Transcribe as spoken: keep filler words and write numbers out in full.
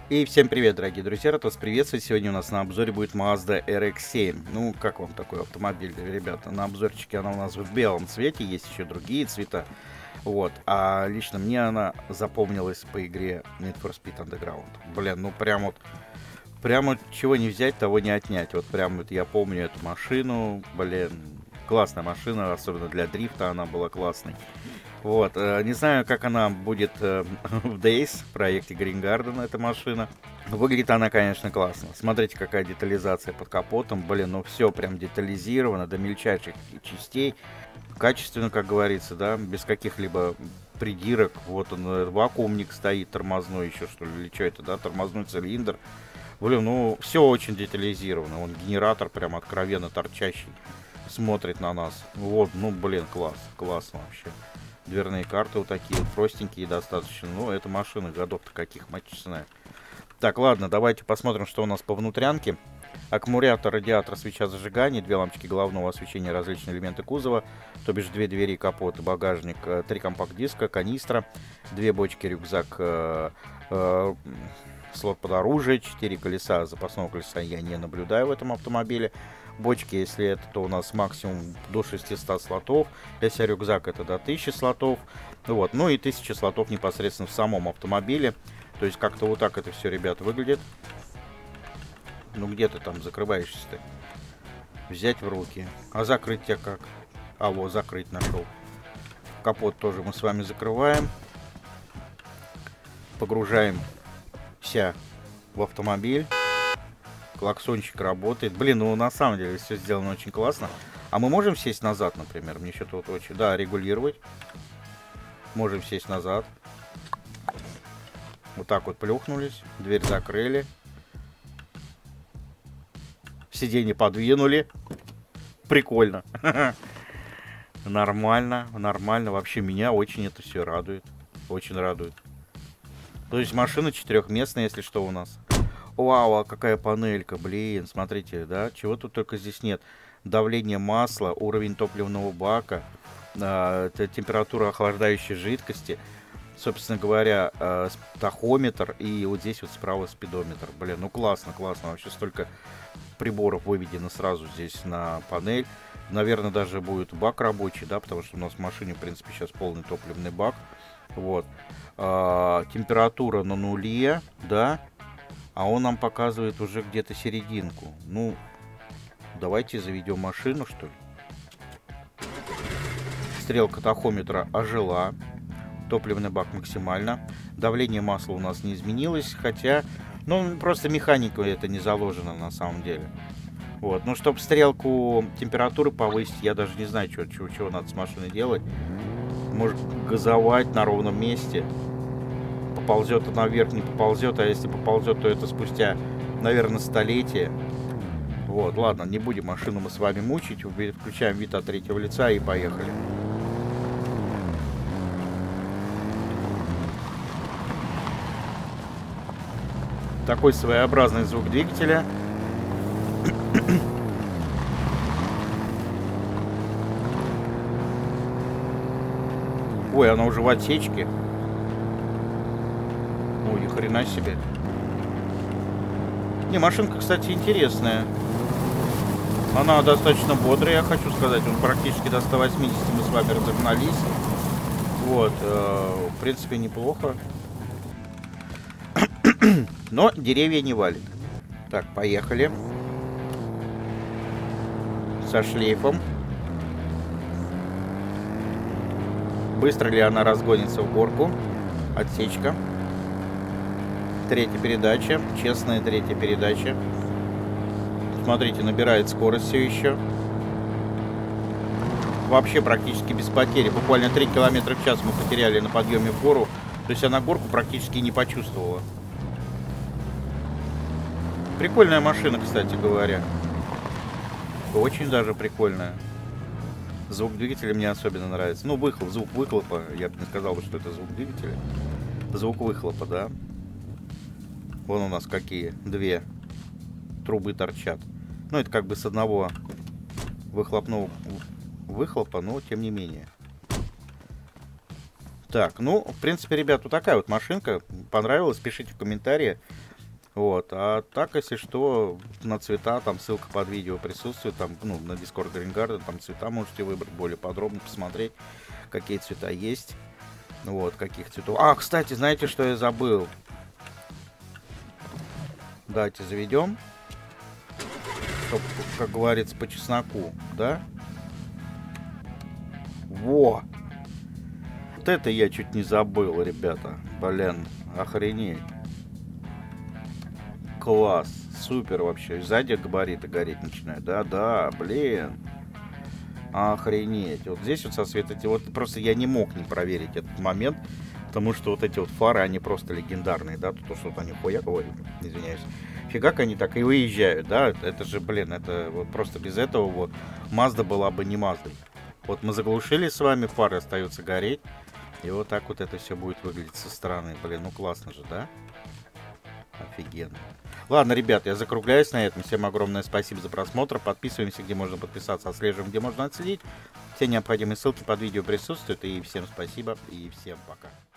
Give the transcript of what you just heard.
И всем привет, дорогие друзья, рад вас приветствовать. Сегодня у нас на обзоре будет Mazda эр икс семь. Ну, как вам такой автомобиль, ребята? На обзорчике она у нас в белом цвете, есть еще другие цвета. Вот, а лично мне она запомнилась по игре Need for Speed Underground. Блин, ну прям вот, прям вот чего не взять, того не отнять. Вот прям вот я помню эту машину, блин, классная машина, особенно для дрифта она была классной. Вот, э, не знаю, как она будет э, в Days, в проекте Green Garden, эта машина. Выглядит она, конечно, классно. Смотрите, какая детализация под капотом. Блин, ну все прям детализировано до мельчайших частей. Качественно, как говорится, да, без каких-либо придирок. Вот он, э, вакуумник стоит, тормозной еще, что ли, или что это, да, тормозной цилиндр. Блин, ну все очень детализировано. Он генератор прям откровенно торчащий смотрит на нас. Вот, ну, блин, класс, классно вообще. Дверные карты вот такие простенькие достаточно. Ну, это машина годов-то каких, мать честная. Так, ладно, давайте посмотрим, что у нас по внутрянке. Аккумулятор, радиатор, свеча зажигания, две лампочки головного освещения, различные элементы кузова, то бишь две двери, капот, багажник, три компакт-диска, канистра, две бочки, рюкзак, э, э, слот под оружие, четыре колеса. Запасного колеса я не наблюдаю в этом автомобиле. Бочки, если это, то у нас максимум до шестисот слотов. Если рюкзак, это до тысячи слотов. Вот. Ну и тысяча слотов непосредственно в самом автомобиле. То есть как-то вот так это все, ребят, выглядит. Ну где ты там закрываешься-то? Взять в руки. А закрыть тебя как? А вот, закрыть нашел. Капот тоже мы с вами закрываем. Погружаемся в автомобиль. Клаксончик работает. Блин, ну на самом деле все сделано очень классно. А мы можем сесть назад, например? Мне что-то вот очень... Да, регулировать. Можем сесть назад. Вот так вот плюхнулись. Дверь закрыли. Сиденье подвинули. Прикольно. Нормально, нормально. Вообще меня очень это все радует. Очень радует. То есть машина четырехместная, если что, у нас. Вау, а какая панелька, блин, смотрите, да, чего тут только здесь нет. Давление масла, уровень топливного бака, э, температура охлаждающей жидкости, собственно говоря, э, тахометр и вот здесь вот справа спидометр. Блин, ну классно, классно, вообще столько приборов выведено сразу здесь на панель. Наверное, даже будет бак рабочий, да, потому что у нас в машине, в принципе, сейчас полный топливный бак. Вот. Э, температура на нуле, да. А он нам показывает уже где-то серединку. Ну, давайте заведем машину, что ли. Стрелка тахометра ожила. Топливный бак максимально. Давление масла у нас не изменилось. Хотя, ну, просто механика это не заложено на самом деле. Вот. Ну, чтобы стрелку температуры повысить, я даже не знаю, что, чего, чего надо с машиной делать. Может, газовать на ровном месте. Поползет она наверх, не поползет, а если поползет, то это спустя, наверное, столетие. Вот, ладно, не будем машину мы с вами мучить, включаем вид от третьего лица и поехали. Такой своеобразный звук двигателя. Ой, она уже в отсечке. Ой, ни хрена себе. Не, машинка, кстати, интересная. Она достаточно бодрая, я хочу сказать. Он практически до ста восьмидесяти мы с вами разогнались. Вот, э, в принципе, неплохо. Но деревья не валит. Так, поехали. Со шлейфом. Быстро ли она разгонится в горку? Отсечка. Третья передача. Честная третья передача. Смотрите, набирает скорость все еще. Вообще практически без потери. Буквально три километра в час мы потеряли на подъеме в гору. То есть она горку практически не почувствовала. Прикольная машина, кстати говоря. Очень даже прикольная. Звук двигателя мне особенно нравится. Ну, выхлоп, звук выхлопа. Я бы не сказал, что это звук двигателя. Звук выхлопа, да. Вон у нас какие две трубы торчат. Ну, это как бы с одного выхлопного выхлопа, но тем не менее. Так, ну, в принципе, ребят, вот такая вот машинка. Понравилась? Пишите в комментарии. Вот, а так, если что, на цвета, там ссылка под видео присутствует, там, ну, на Discord Green Garden, там цвета можете выбрать, более подробно посмотреть, какие цвета есть. Вот, каких цветов. А, кстати, знаете, что я забыл? Давайте заведем. Чтоб, как говорится, по чесноку, да? Во! Вот это я чуть не забыл, ребята. Блин, охренеть. Класс, супер вообще. Сзади габариты гореть начинают. Да-да, блин. Охренеть. Вот здесь вот со света... Вот просто я не мог не проверить этот момент. Потому что вот эти вот фары, они просто легендарные, да? То, что вот они хуя... Ой, извиняюсь. Фигак они так и выезжают, да? Это же, блин, это вот просто без этого вот Mazda была бы не Маздой. Вот мы заглушили с вами, фары остаются гореть. И вот так вот это все будет выглядеть со стороны. Блин, ну классно же, да? Офигенно. Ладно, ребят, я закругляюсь на этом. Всем огромное спасибо за просмотр. Подписываемся, где можно подписаться, отслеживаем, где можно отследить. Все необходимые ссылки под видео присутствуют. И всем спасибо, и всем пока.